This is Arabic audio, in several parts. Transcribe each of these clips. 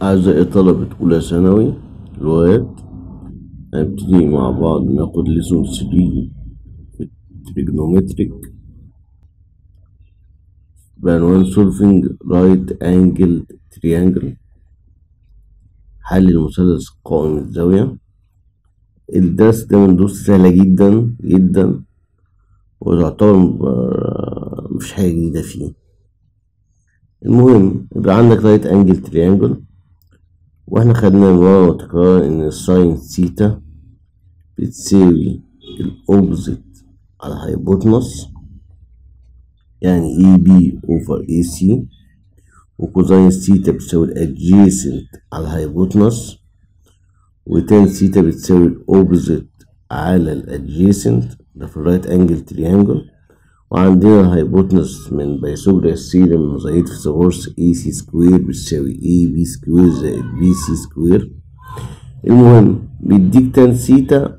أعزائي طلبة أولى ثانوي لغات، هنبتدي مع بعض ناخد ليسون 3 في التريجنومتريك بعنوان solving right angled triangle، حل المثلث قائم الزاوية. الدرس ده من دروس سهلة جدا جدا، وتعتبر مفيش حاجة جديدة فيه. المهم يبقى عندك right angled triangle، واحنا خدنا مرة وتكرار ان الساين ثيتا بتساوي الأوبزيت على هايبوتنس، يعني AB over AC، وكوزين ثيتا بتساوي الأدجيسنت على الهايبوتنس، وتان ثيتا بتساوي الأوبزيت على الأدجيسنت، ده في الرايت أنجل تريانجل. وعندنا الهايبوتنس من بايثاغورس ثيرم نظرية فيثاغورس AC سكوير بتساوي AB سكوير زائد BC سكوير. المهم بيديك تان ثيتا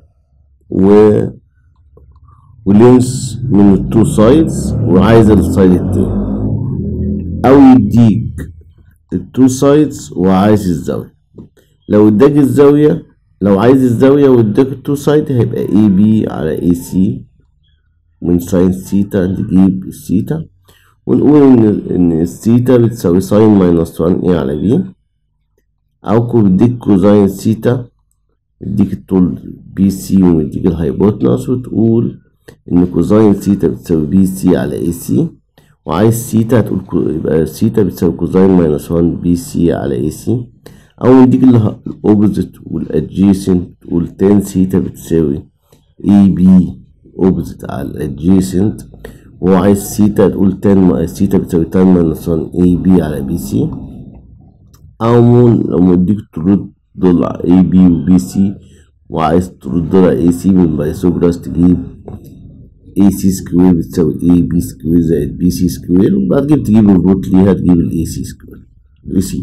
ولينس من التو سايدز وعايز السايد التاني، او يديك التو سايدز وعايز الزاوية. لو اداك الزاوية، لو عايز الزاوية واداك التو سايد، هيبقى AB على AC من ساين ثيتا نجيب الثيتا، ونقول ان الثيتا بتساوي ساين ماينس 1 A على B، او بيديك كوزين ثيتا يديك الطول BC ويديك الهايبوتنس، وتقول ان كوزين ثيتا بتساوي BC على AC، وعايز ثيتا هتقول يبقى ثيتا بتساوي كوزين ماينس 1 BC على AC، او يديك الاوبوزيت والادجيسنت تقول تان ثيتا بتساوي AB اوبوزيت على الادجيسنت، وهو عايز ثيتا تقول تان ثيتا بتساوي تان ماينس 1 AB على BC، او لو مديك ترد دول AB و BC وعايز ترد دول AC من بايثاغورس تجيب AC سكوير بتساوي AB سكوير زائد BC سكوير، وبعد كده تجيب الروت ليها تجيب ال AC سكوير AC.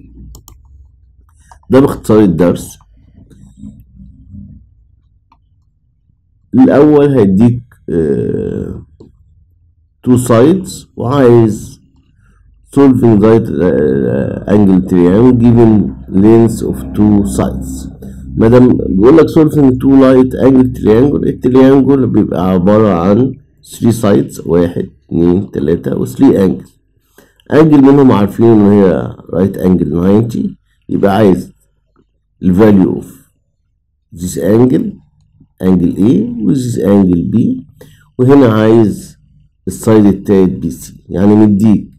ده باختصار الدرس. الأول هيديك two sides وعايز solving right angle triangle given length of two sides. مادام بيقولك solving two right angle triangle، التريانجل بيبقى عبارة عن 3 sides، 1 2 3 و 3 angles. انجل منهم عارفين ان هي right angle 90، يبقى عايز ال value of this angle A و this angle B، وهنا عايز السايد التالت BC. يعني مديك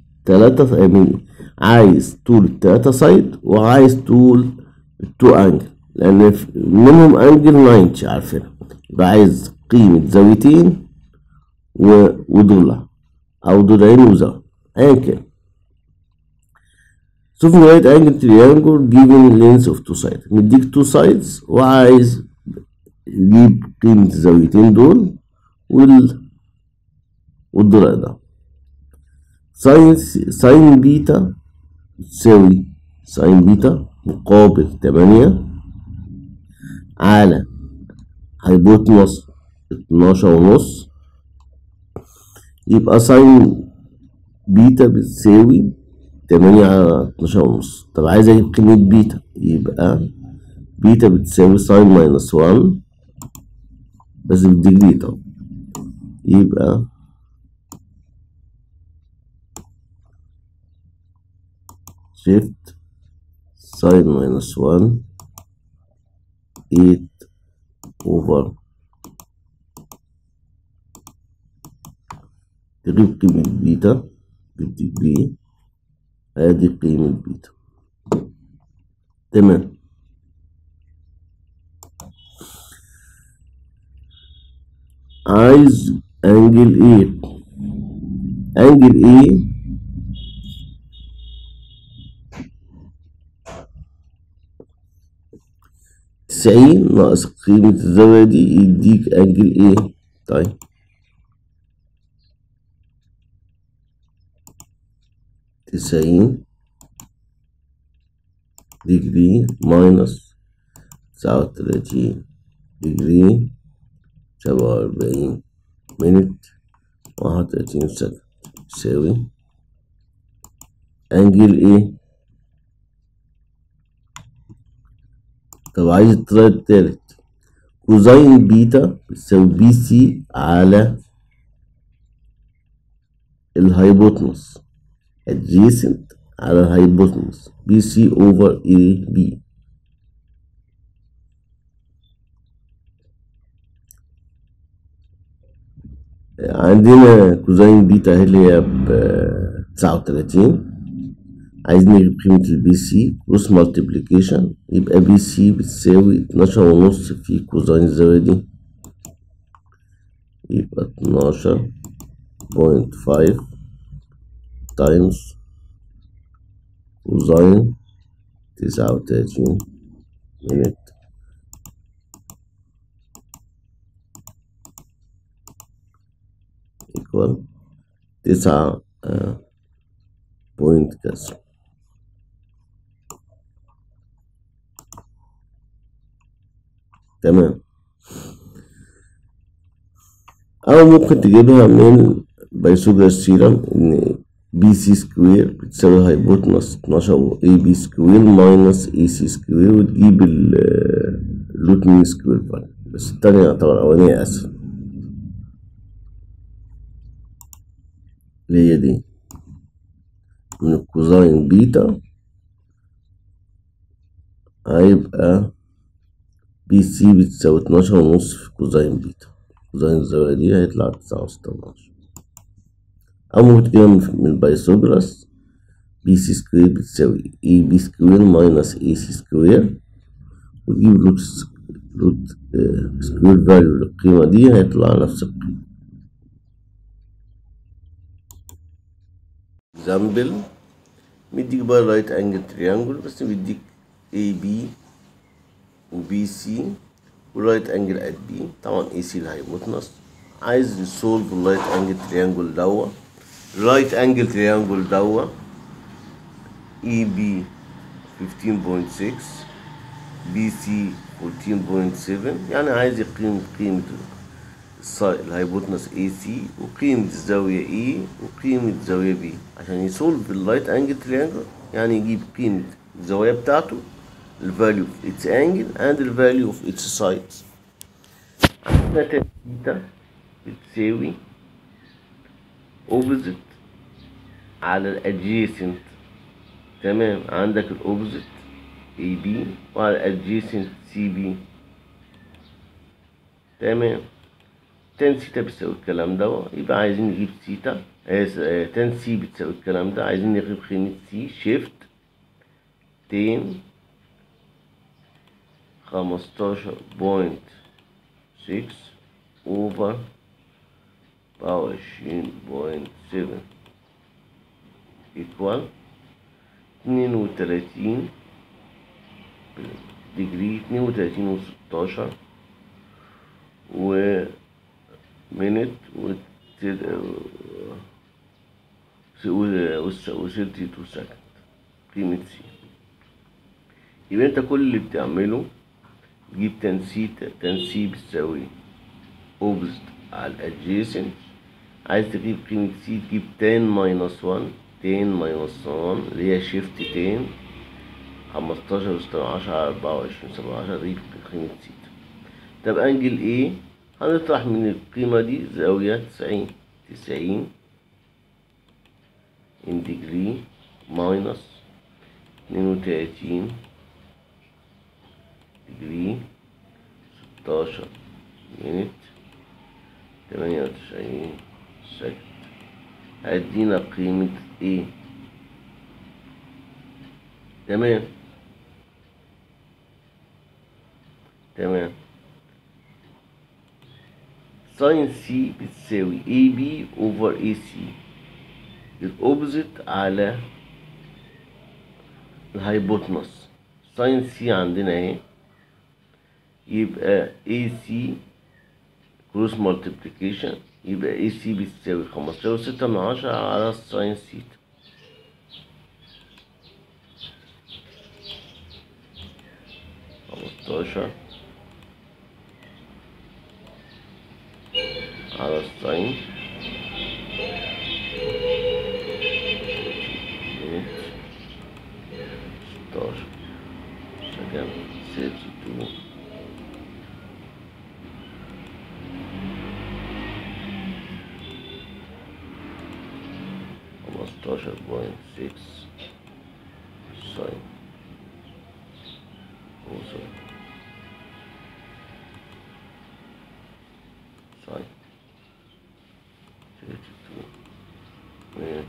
عايز طول التلاتة سايد وعايز طول التو انجل، لان منهم انجل 90 عارفينها، يبقى عايز قيمة زاويتين وضلع او ضلعين وزاوية ايا كان. شوف right angle triangle given length of two sides، مديك two sides وعايز يجيب قيمة الزاويتين دول والضلع ده. ساين بيتا تساوي ساين بيتا مقابل 8 على هايبوتنس 12.5، يبقى ساين بيتا بتساوي 8 على 12.5. طب عايز اجيب قيمة بيتا، يبقى بيتا بتساوي ساين ماينس 1 بس بالديجري طبعا، يبقى شيفت ساين ماينس 1 8 اوفر، تجيب قيمة بيتا بالديجري، ادي قيمة بيتا. تمام. عايز انجل ايه، انجل ايه تسعين ناقص قيمة الزاوية دي يديك انجل ايه. طيب 90 ديجري ماينس 39 ديجري 47 مينت 31 سكند يساوي انجل ايه طب عايز التراي التالت، كوزين بيتا بتساوي بي سي على الهايبوتنس adjacent على الهايبوتنس بي سي اوفر اي بي. عندنا كوزين بيتا اهي اللي هي ب39. عايزين نجيب قيمة البي سي كروس مالتيبليكيشن، يبقى بي سي بتساوي 12.5 في كوزين الزاوية دي، يبقى 12.5 تايمز كوزين 39 مينت ايكوال 9 بوينت كسر. تمام. أو ممكن تجيبها من بايثاغورس ثيرم إن بي سي سكوير بتساوي هايبوتنس 12 اي بي سكوير ماينس اي سي سكوير، وتجيب الروت مين سكوير فاليو، بس التانية يعتبر الأولانية أسهل اللي هي دي من الكوزين بيتا، هيبقى بي سي بتساوي 12.5 في كوزين بيتا، كوزين الزاوية دي هيطلع 9.16. أو ممكن تجيبها من بايثاغورس بي سي سكوير بتساوي اي بي سكوير ماينس اي سي سكوير، وتجيب روت سكوير فاليو للقيمة دي هيطلع نفس القيمة. اكزامبل، مديك بقى رايت انجل تريانجل، بس بيديك اي بي وبي سي ورايت انجل ات بي، طبعا اي سي الهايبوتنس. عايز نسولف الرايت انجل تريانجل دوا. رايت انجل تريانجل دوا اي بي 15.6 بي سي 14.7، يعني عايز قيمة الهايبوتنس اي سي وقيمة الزاوية اي وقيمة الزاوية بي عشان يسولف الرايت انجل تريانجل، يعني يجيب قيمة الزوايا بتاعته the value of its angle and the value of its sides. عندنا tan ثيتا بتساوي opposite على ال adjacent. تمام، عندك ال opposite AB وعلى ال adjacent CB. تمام، tan ثيتا بتساوي الكلام ده، يبقى عايزين نجيب ثيتا. tan C بتساوي الكلام ده، عايزين نجيب قيمة C shift tan 15.6 over 24.7 equal 32 ديجري، 32 و16 ومينت و32 سكند قيمة سي. يبقى انت كل اللي بتعمله تجيب tan سي بتساوي opposite على adjacent. عايز تجيب قيمة سي تجيب tan minus 1 اللي هي shift tan 15 و16 على 24 17 دي قيمة سيتا. طب انجل ايه هنطرح من القيمة دي زاوية 90 in degree minus 32 degree 16 minute 98 سكند، هيدينا قيمة ايه. تمام ساين سي بتساوي اي بي اوفر اي سي، الاوبزيت على الهايبوتنس. ساين سي عندنا اهي، يبقى اي سي كروس مالتيبليكيشن، يبقى اي سي بتساوي 15.6 على ساين سيتا. على الساين 16 second 32 15.6 ساين كوساين ساين 32 minute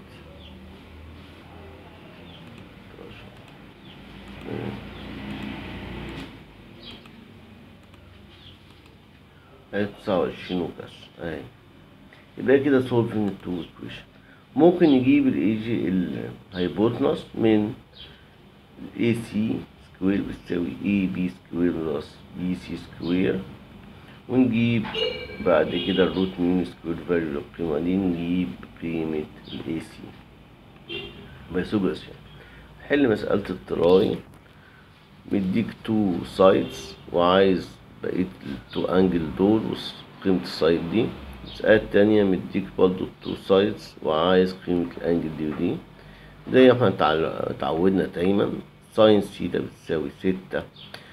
29 وكسر اهي. يبقى كده solving two equation. ممكن نجيب الهايبوتنس من AC سكوير بتساوي AB سكوير بلس BC سكوير، ونجيب بعد كده الروت مين سكوير فاليو القيمة دي، نجيب قيمة AC بيسوبس. حل مسألة التراي، مديك تو سايدز وعايز بقية التو انجل دول وقيمة السايد دي. المسألة التانية مديك برضو التو سايدز وعايز قيمة الانجل دي ودي. زي ما احنا اتعودنا دايما، ساين ثيتا بتساوي 6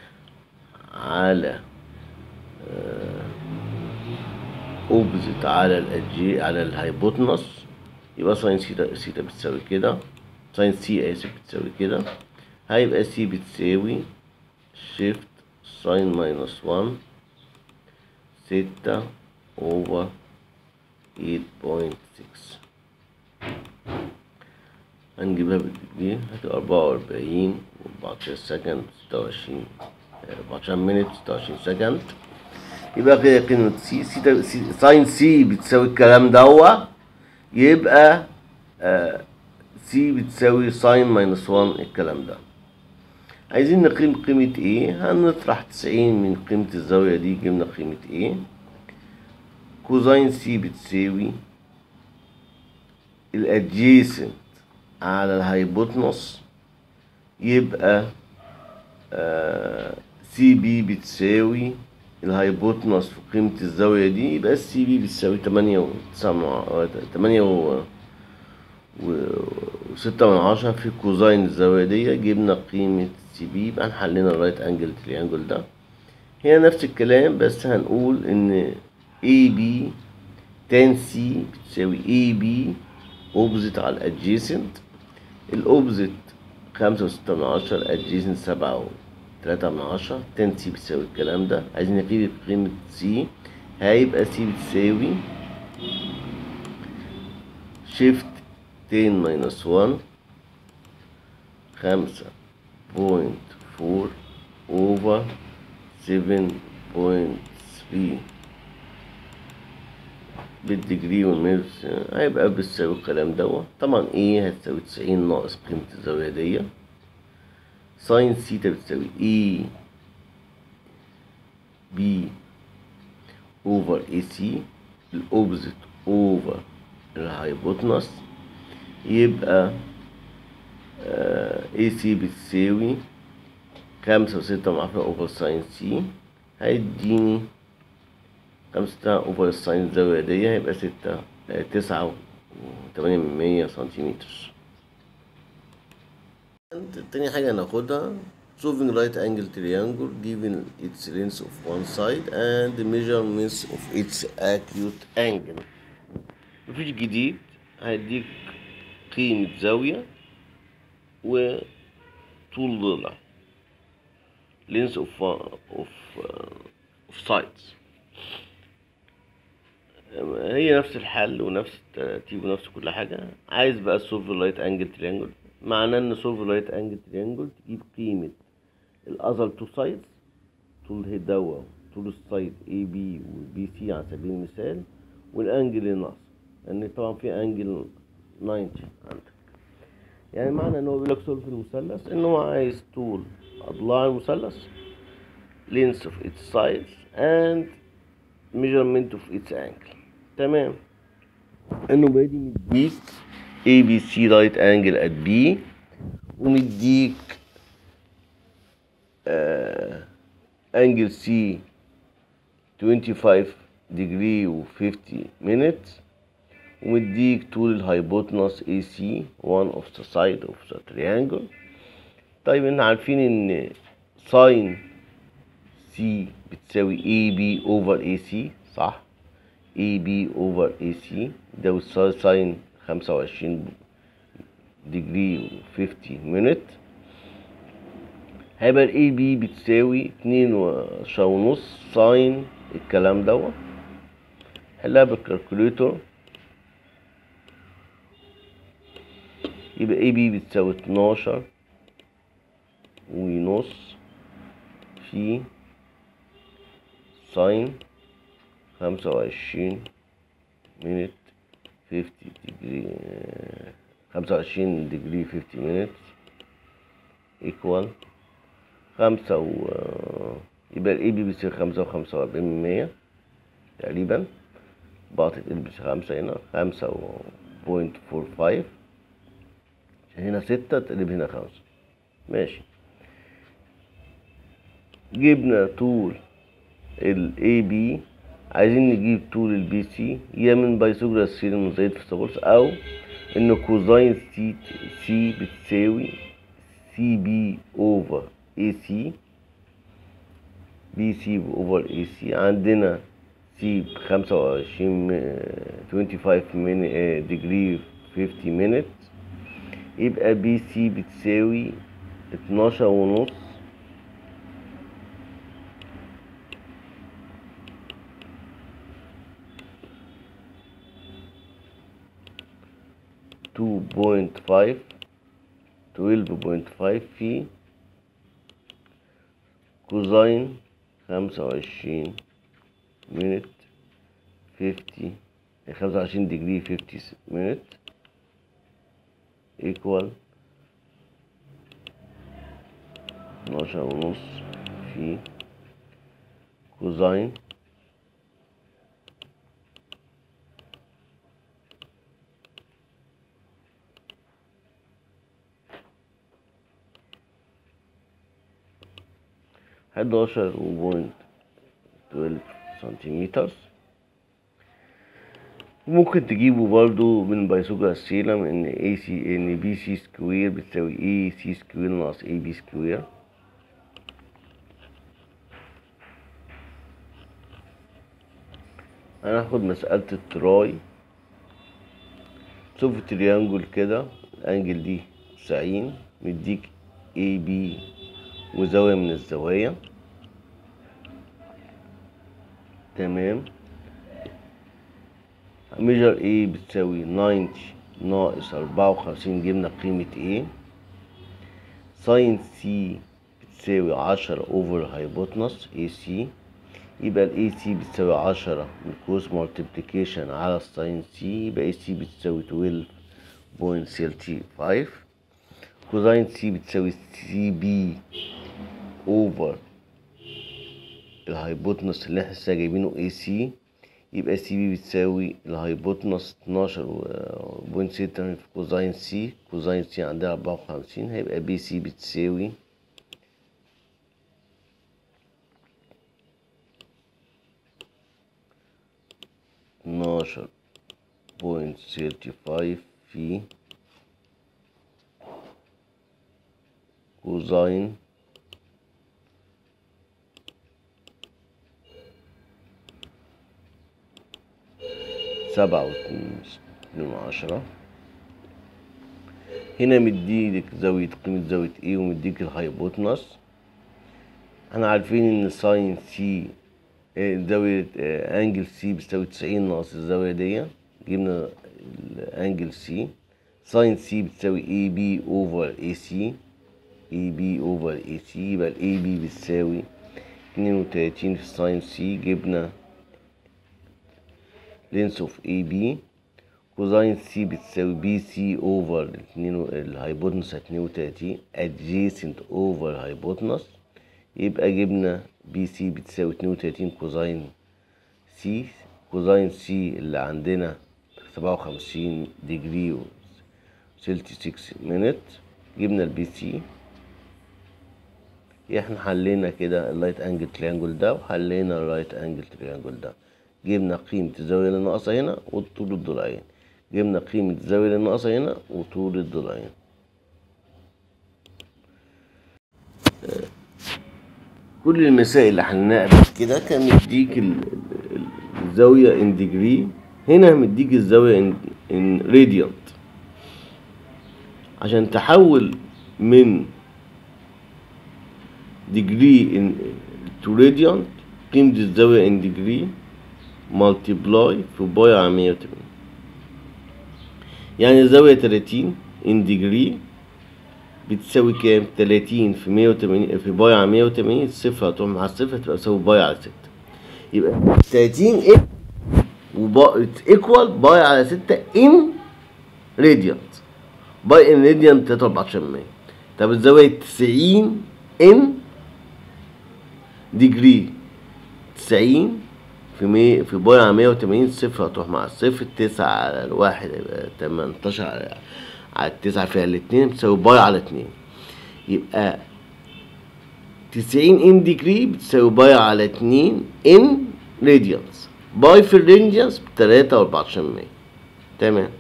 على اوبزيت على الادجي على الهايبوتنس. يبقى ساين ثيتا بتساوي كده، ساين سي بتساوي كده. هيبقى سي بتساوي شيفت ساين ماينس 1 6 اوفر 8.6. هنجيبها بالدقيقة هتبقى 44 و14 سكند 26 14 مينت 26 سكند. يبقى كده قيمة سي ساين سي بتساوي الكلام دوا، يبقى سي بتساوي ساين ماينس 1 الكلام ده. عايزين نقيم قيمة ايه؟ هنطرح 90 من قيمة الزاوية دي، جبنا قيمة ايه؟ كوزين سي بتساوي الادجيسنت على الهايبوتنس، يبقى سي بي بتساوي الهايبوتنس في قيمة الزاوية دي، يبقى السي بي بتساوي 8.6 في كوزين الزاوية دي. جبنا قيمة سي بي، يبقى حلينا الرايت انجل تريانجل ده. هي نفس الكلام، بس هنقول ان اي بي تان سي بتساوي اي بي اوبزيت على الادجيسنت. الاوبزيت 5.6، الادجيسنت 7.3، تان سي بتساوي الكلام ده. عايزين نجيب قيمة سي، هيبقى سي بتساوي شيفت 10 ماينس 1 5.4 اوفر 7.3 بالديجري والميرس، هيبقى بتساوي الكلام دوت. طبعا ايه هتساوي 90 ناقص قيمة الزاوية دي. ساين ثيتا بتساوي اي بي اوفر اي سي، الاوبزيت اوفر الهايبوتنس، يبقى اي سي بتساوي 5.6 اوفر ساين سي، هيديني 5 اوفر الساين الزاوية دي، هيبقى 9.8 سنتيمتر. تاني حاجة هناخدها solving right angle triangle given its length of one side and the measurements of its acute angle. مفيش جديد، هيديك قيمة زاوية وطول ضلع length of sides. هي نفس الحل ونفس الترتيب ونفس كل حاجة. عايز بقى solve right angle triangle، معناه ان solve right angle triangle تجيب قيمة الأذر تو سايدز، طول الدوا طول السايد اي بي وبي سي على سبيل المثال، والانجل الناقص، لان طبعا في انجل 90 عندك. يعني معنى ان هو بيقول لك سولف المثلث ان هو عايز طول اضلاع المثلث length of its sides and measurement of its angle. تمام. انه بادي مديك اي بي سي رايت انجل ات بي، ومديك انجل سي 25 degree و 50 minutes، ومديك طول الهايبوتنس اي سي one of the side of the triangle. طيب احنا عارفين ان ساين سي بتساوي اي بي اوفر اي سي، صح؟ اي بي اوفر اي سي ده بتساوي ساين 25 ديجري 50 مينت. هيبقى الاي بي بتساوي 12.5 ساين الكلام دوت. حلها بالكالكوليتور، يبقى اي بي بتساوي 12.5 في ساين 25 مينت 50 ديجري 25 ديجري 50 مينت ايكوال يبقى الاي بي بيصير 5.45% تقريبا. بقى تتقلب 5 هنا 5.45 عشان هنا 6 تقلب هنا 5. ماشي. جبنا طول ال AB، عايزين نجيب طول ال BC يا من بايثاغورس ثيورم زائد فيثاغورس، أو إن كوزاين سي بتساوي CB أوفر AC. BC أوفر AC عندنا سي 25 ديجري 50 مينت، يبقى بي سي بتساوي 12.5 12.5 في كوزاين 25 مينت 25 ديجري 50 مينت ايكوال 12.5 في كوزاين 11.12 سنتيمتر. ممكن تجيبه برضو من بايثاغورس ثيورم ان بي سي سكوير بتساوي اي سي سكوير ناقص اي بي سكوير. هناخد مسألة التراي. شوف تريانجل كده، الانجل دي 90، مديك اي بي وزاوية من الزوايا، تمام. ميجر A بتساوي 90 ناقص 54، جبنا قيمة A. ساين سي بتساوي 10 اوفر هايبوتنس AC، يبقى ال AC بتساوي 10 من كروس مالتيبليكيشن على الساين سي، يبقى AC بتساوي 12.35. كوزاين سي بتساوي CB اوفر الهايبوتنس اللي احنا لسه جايبينه AC، يبقى سي بي بتساوي الهايبوتنس 12.6 في كوزاين سي. كوزاين سي عندها 54، هيبقى بي سي بتساوي 12.35 في كوزاين 7.2. هنا مديك قيمة زاوية A ومديك الهايبوتنس. احنا عارفين ان ساين سي زاوية انجل سي بتساوي 90 ناقص الزاوية دي، جبنا الانجل سي. ساين سي بتساوي اي بي اوفر اي سي، اي بي اوفر اي سي، يبقى الاي بي بتساوي 32 في ساين سي، جبنا لينس اوف اي بي. كوزاين سي بتساوي بي سي اوفر الهايبوتنس 32 ادجيسنت اوفر هايبوتنس، يبقى جبنا بي سي بتساوي 32 كوزاين سي. كوزاين سي اللي عندنا 57 ديجري 66 مينت، جبنا البي سي. احنا حلينا كده اللايت انجل تريانجل ده وحلينا الرايت انجل تريانجل ده، جبنا قيمة الزاوية اللي ناقصة هنا وطول الضلعين، جبنا قيمة الزاوية اللي ناقصة هنا وطول الضلعين. كل المسائل اللي حلناها قبل كده كان مديك الزاوية ان ديجري، هنا مديك الزاوية ان راديانت. عشان تحول من ديجري تو راديانت، قيمة الزاوية ان ديجري مالتيبلاي في باي على 180. يعني الزاوية 30 ان ديجري بتساوي كام؟ 30 في 180 في باي على 180. الصفر هتروح مع الصفر تبقى تساوي باي على 6. يبقى 30 ايكوال باي على 6 ان راديانت. باي ان راديانت 314%. طب الزاوية 90 ان ديجري، 90 في باي على 180. الصفر هتروح مع الصفر، 9 على الواحد يبقى 18 على 9 فيها الاتنين بتساوي باي على 2. يبقى 90 ان ديجري بتساوي باي على 2 ان راديانس. باي في الراديانس ب3.14%. تمام.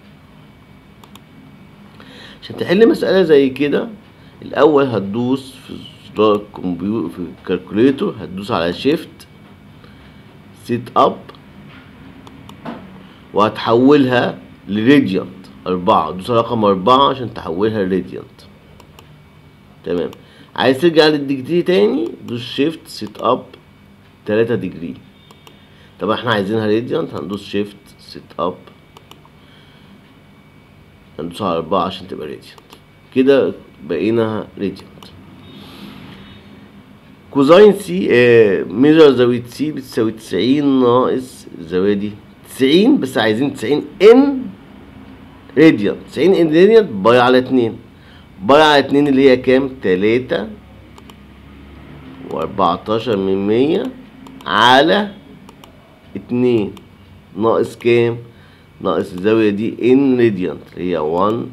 عشان تحل مسألة زي كده، الأول هتدوس في زرار الكمبيوتر في الكالكوليتور، هتدوس على شيفت سيت اب وهتحولها لراديانت 4. دوس رقم 4 عشان تحولها لراديانت. تمام. عايز ترجع للديجري تاني، دوس شيفت سيت اب 3 ديجري. طب احنا عايزينها راديانت، هندوس شيفت سيت اب، هندوس على 4 عشان تبقى راديانت. كده بقينا راديانت. كوزاين سي ميجر زاوية سي بتساوي 90 ناقص الزاوية دي 90، بس عايزين 90 ان راديانت. 90 ان راديانت باي على 2. باي على 2 اللي هي كام؟ 3 و14 من 100 على 2 ناقص كام؟ ناقص الزاوية دي ان راديانت اللي هي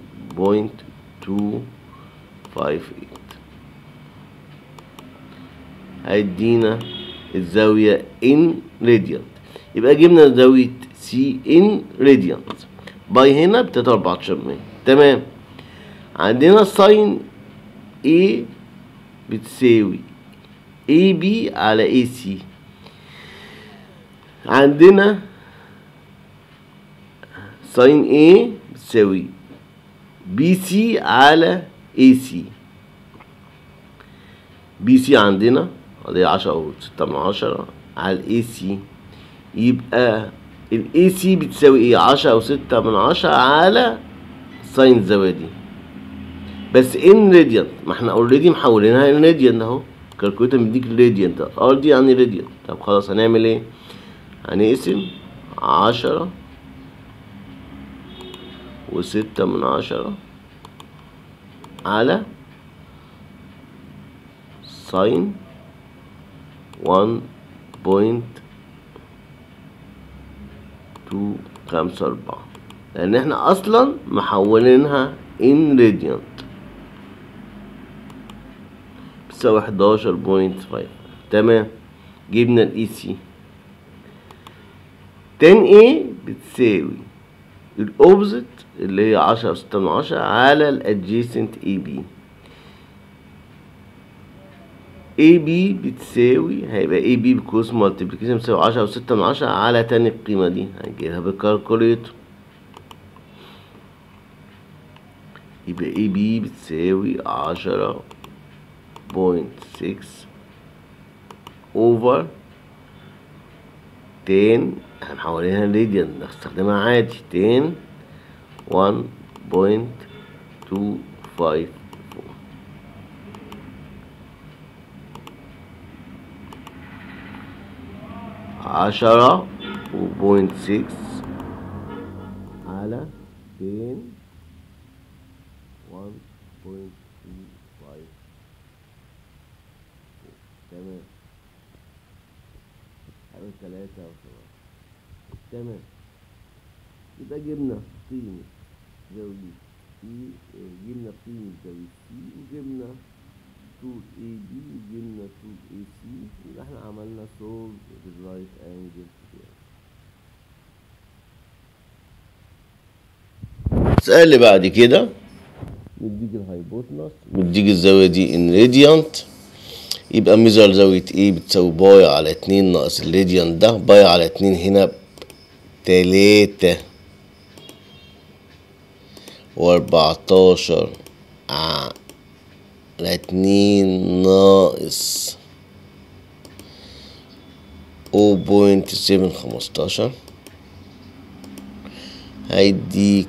1.258. هيدينا الزاوية ان راديانت. يبقى جبنا زاوية سي ان راديانت. باي هنا ب3.14%. تمام. عندنا ساين A بتساوي AB على AC. عندنا ساين A بتساوي BC على AC. BC عندنا دي 10.6 على AC. يبقى ال AC بتساوي ايه؟ 10.6 على ساين الزاوية دي، بس ان راديانت. ما احنا اوريدي محولينها ان راديانت اهو. الكالكوليتر مديك الراديانت، ار دي يعني راديانت. طب خلاص هنعمل ايه؟ هنقسم 10.6 على ساين 1.254، لان احنا اصلا محولينها ان راديانت. بتساوي 11.5. تمام. جبنا الاي سي. 10A بتساوي الاوبزيت اللي هي 10.6 على الادجيسنت AB. AB بتساوي، هيبقى AB بكروس مالتيبليكيشن بتساوي 10.6 على تاني القيمة دي. هنجيبها بالكالكوليتر. يبقى AB بتساوي 10.6 اوفر 10. احنا محولينها راديان، نستخدمها عادي. 10 1.254. 10.6 على 10 1.25. تمام. حاجة 3 و7. تمام. يبقى جبنا قيمة زاوية سي، جبنا قيمة زاوية سي، وجبنا طول اي بي، وجبنا طول اي سي. يبقى احنا عملنا سولف بالرايت انجل ثيورم. السؤال اللي بعد كده مديك الهايبوتنس، مديك الزاوية دي ان راديانت، يبقى ميجر زاوية ايه بتساوي باي على 2 ناقص الراديان ده، باي على 2 هنا ب3 و14 على 2 ناقص 0.715 هيديك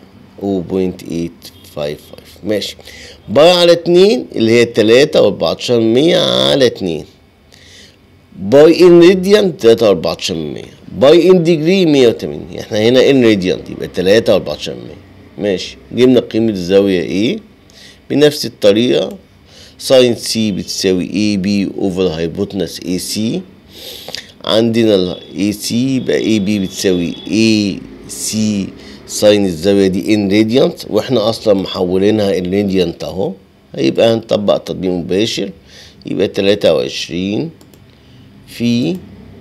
0.855. ماشي. باي على 2 اللي هي 3 و14 على 2. باي ان راديان 3 و14 باي ان ديجري 180. احنا هنا ان راديان يبقى 3 و14. ماشي. جبنا قيمة الزاوية ايه بنفس الطريقة. ساين سي بتساوي اي بي اوفر هايبوتنس اي سي. عندنا ال AC يبقى AB بتساوي AC ساين الزاوية دي ان راديانت، واحنا اصلا محولينها ان راديانت اهو. هيبقى هنطبق تطبيق مباشر، يبقى 23 في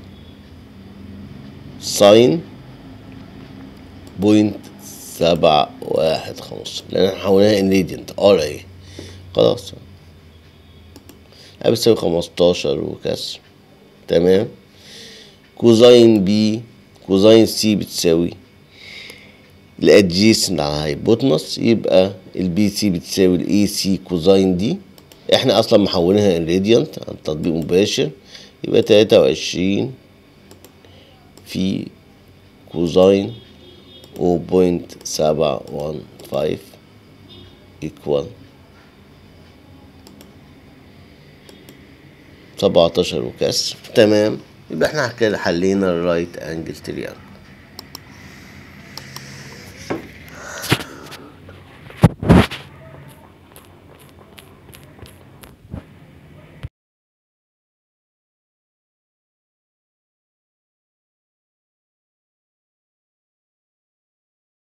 ساين 0.715 لان احنا حولناها ان راديانت اهي. خلاص بتساوي 15 وكسر. تمام. كوزين بي كوزين سي بتساوي الادجيسنت على هايبوتنس، يبقى البي سي بتساوي الاي سي كوزين دي. احنا اصلا محولينها ان راديانت عن تطبيق مباشر، يبقى 23 في كوزين 0.715 ايكوال 17 وكسر. تمام. يبقى احنا كده حلينا الرايت انجل تريانجل.